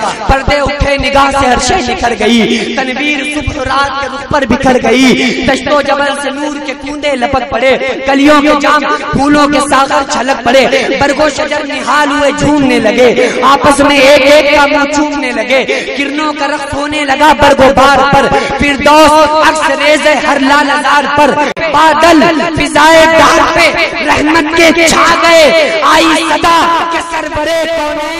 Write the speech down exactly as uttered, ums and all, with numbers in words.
पर्दे उठे निगाह से हर शय निखर गई, तनवीर सुबह रात के रुख पर बिखर गई, दश्तो जबल से नूर के कूंदे लपक पड़े, कलियों के जाम फूलों के सागर छलक पड़े, बरगो शजर निहाल हुए झूमने लगे, आपस में एक एक का मुंह चूमने लगे, किरणों का रक्त होने लगा बरगो बार पर, फिरदौस अक्स रेज़े हर लाल अज़ार पर, बादल फिजाए डार पे रहमत के छा गए, आई सदा के सरबरे कौने